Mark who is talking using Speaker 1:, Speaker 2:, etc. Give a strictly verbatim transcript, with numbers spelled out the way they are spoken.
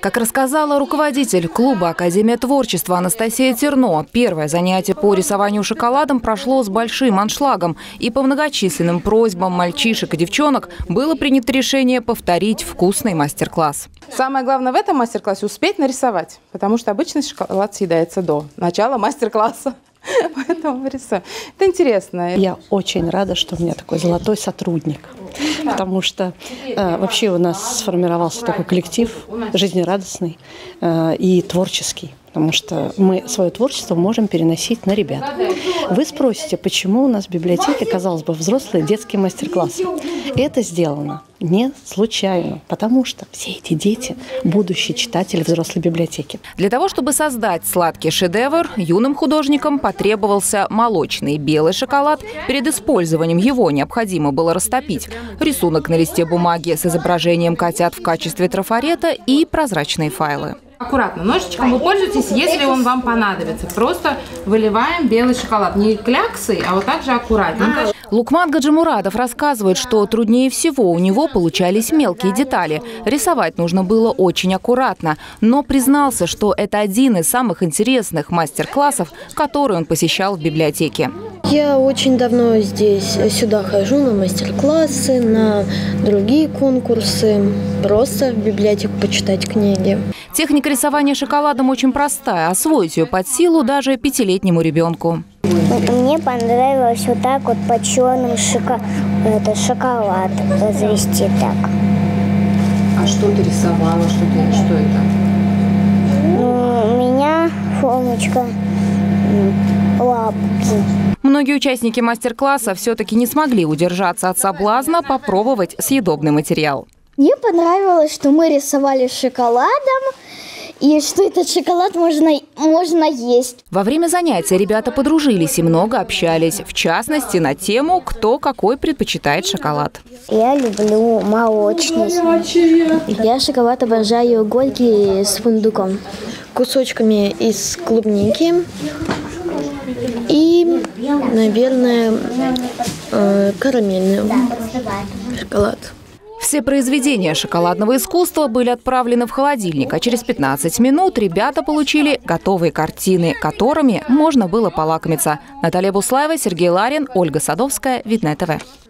Speaker 1: Как рассказала руководитель клуба «Академия творчества» Анастасия Терно, первое занятие по рисованию шоколадом прошло с большим аншлагом. И по многочисленным просьбам мальчишек и девчонок было принято решение повторить вкусный мастер-класс.
Speaker 2: Самое главное в этом мастер-классе – успеть нарисовать, потому что обычно шоколад съедается до начала мастер-класса. Поэтому рисую. Это интересно.
Speaker 3: Я очень рада, что у меня такой золотой сотрудник, потому что э, вообще у нас сформировался такой коллектив жизнерадостный э, и творческий. Потому что мы свое творчество можем переносить на ребят. Вы спросите, почему у нас в библиотеке, казалось бы, взрослые детские мастер-классы. Это сделано не случайно, потому что все эти дети – будущие читатели взрослой библиотеки.
Speaker 1: Для того, чтобы создать сладкий шедевр, юным художникам потребовался молочный белый шоколад. Перед использованием его необходимо было растопить. Рисунок на листе бумаги с изображением котят в качестве трафарета и прозрачные файлы.
Speaker 2: Аккуратно, ножичком вы пользуетесь, если он вам понадобится. Просто выливаем белый шоколад. Не кляксой, а вот так же аккуратненько.
Speaker 1: Лукман Гаджимурадов рассказывает, что труднее всего у него получались мелкие детали. Рисовать нужно было очень аккуратно, но признался, что это один из самых интересных мастер-классов, которые он посещал в библиотеке.
Speaker 4: Я очень давно здесь, сюда хожу на мастер-классы, на другие конкурсы, просто в библиотеку почитать книги.
Speaker 1: Техника рисования шоколадом очень простая. Освоить ее под силу даже пятилетнему ребенку.
Speaker 5: Мне понравилось вот так вот по черным шоко... это, шоколад завести так.
Speaker 2: А что ты рисовала? Что, ты... что это?
Speaker 5: Ну, у меня формочка лапки.
Speaker 1: Многие участники мастер-класса все-таки не смогли удержаться от соблазна попробовать съедобный материал.
Speaker 5: Мне понравилось, что мы рисовали шоколадом, и что этот шоколад можно, можно есть.
Speaker 1: Во время занятия ребята подружились и много общались. В частности, на тему, кто какой предпочитает шоколад.
Speaker 5: Я люблю молочный.
Speaker 4: Я шоколад обожаю горький с фундуком, кусочками из клубники и, наверное, карамельный шоколад.
Speaker 1: Все произведения шоколадного искусства были отправлены в холодильник, а через пятнадцать минут ребята получили готовые картины, которыми можно было полакомиться. Наталья Буслаева, Сергей Ларин, Ольга Садовская, Видное ТВ.